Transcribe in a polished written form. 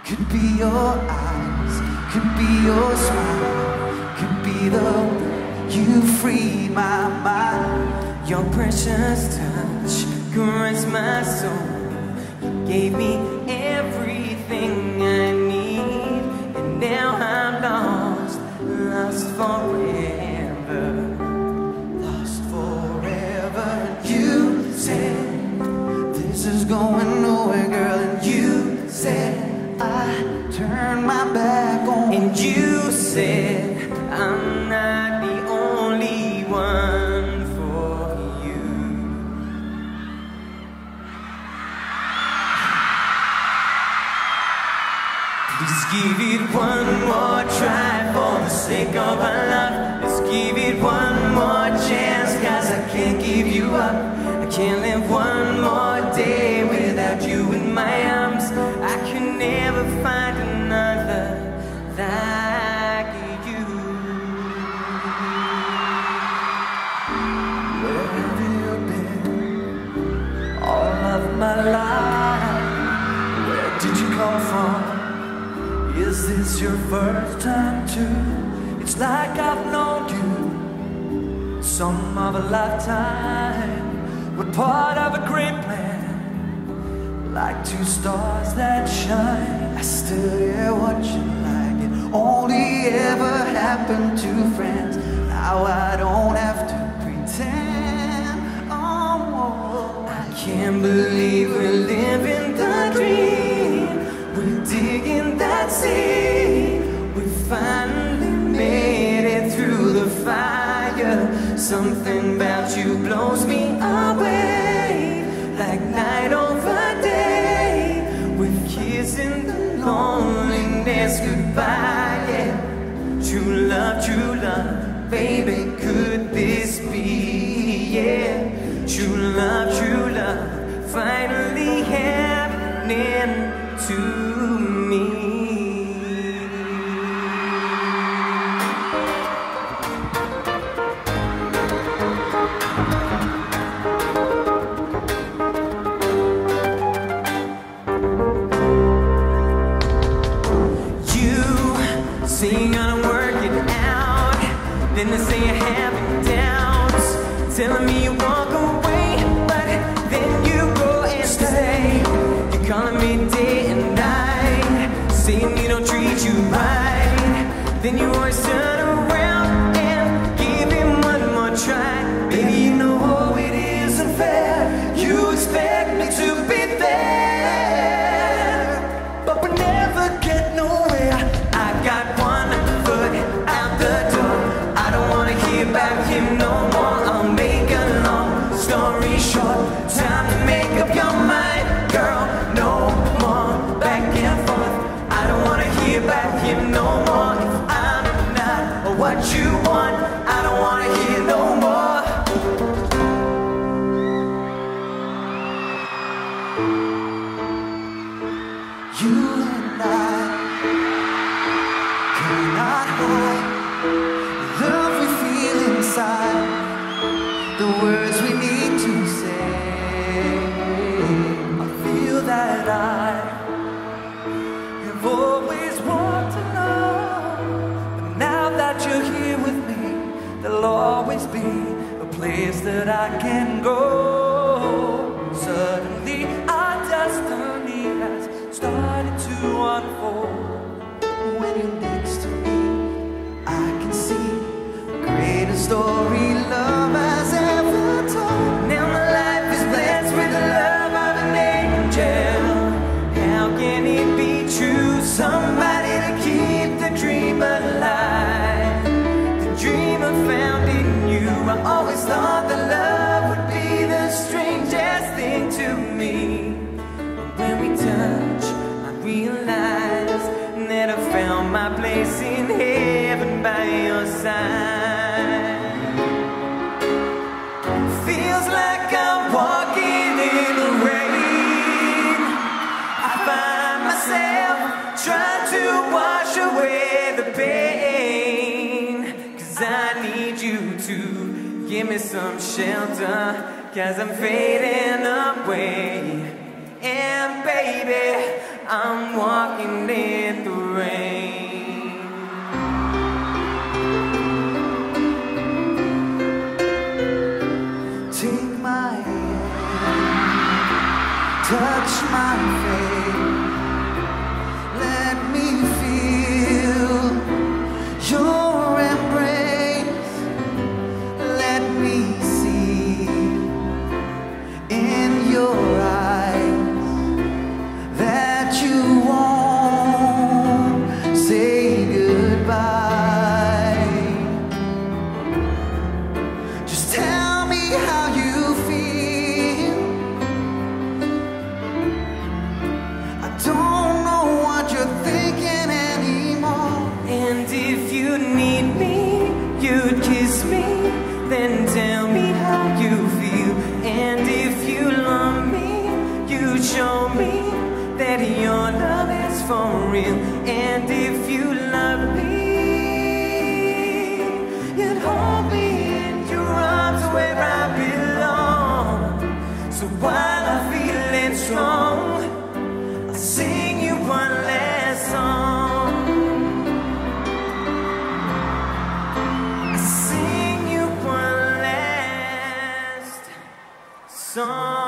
Could be your eyes, could be your smile, could be the way you free my mind. Your precious touch caressed my soul. You gave me everything I need, and now I'm lost, lost forever, lost forever. And you said this is going nowhere, girl, and you said I turned my back on. And you said I'm not the only one for you. Let's give it one more try for the sake of our love. Let's give it one more chance, 'cause I can't give you up. I can't live one more day without you in my arms. I can never find another like you. Where have you been all of my life? Where did you come from? Is this your first time too? It's like I've known you some of a lifetime. We're part of a great plan, like two stars that shine. I still hear what you like. It only ever happened to friends. Now I don't have to pretend. Oh, I can't believe we're living the dream. We're digging that sea. We finally made it through the fire. Something about you blows me away, like night over day. We're kissing the loneliness goodbye, yeah. True love, baby, could this be, yeah. True love, finally happening to me. Say you're gonna work it out, then they say you're having doubts, telling me you walk away, but then you go and stay. You're calling me day and night, saying you don't treat you right, then you always turn around and give him one more try. Baby, you know it isn't fair. You expect me to be there, but we never get nowhere. I got one foot out the door. I don't wanna hear about him no more. I'll make a long story short. Time to make up your mind, girl. No more back and forth. I don't wanna hear about him no more. If I'm not what you want, I don't wanna hear no more. You and I cannot hide the love we feel inside, the words we need to say. I feel that I have always wanted to know, but now that you're here with me, there'll always be a place that I can go. Suddenly our destiny has started to unfold. When you're next to me, I can see the greatest story love has ever told. Now my life is blessed with the love of an angel. How can it be true? Somebody to keep the dream alive, the dream I found in you. I always thought that love would be the strangest thing to me, but when we touch, I realize that I found my place in heaven by your side. Feels like I'm walking in the rain. I find myself trying to wash away the pain, 'cause I need you to give me some shelter, 'cause I'm fading away. And baby, I'm walking in the rain. Take my hand, touch my face, let me feel your embrace, let me see in your eyes that you won't say goodbye. Just tell me how you feel. I don't know what you're thinking anymore. And if you need me, you'd kiss me, then tell me how you feel. And if you love me, you'd show me that your love is for real. And if you love me, you'd hold me in your arms where I belong. So while I'm feeling strong, I'll sing you one last song. I'll sing you one last song.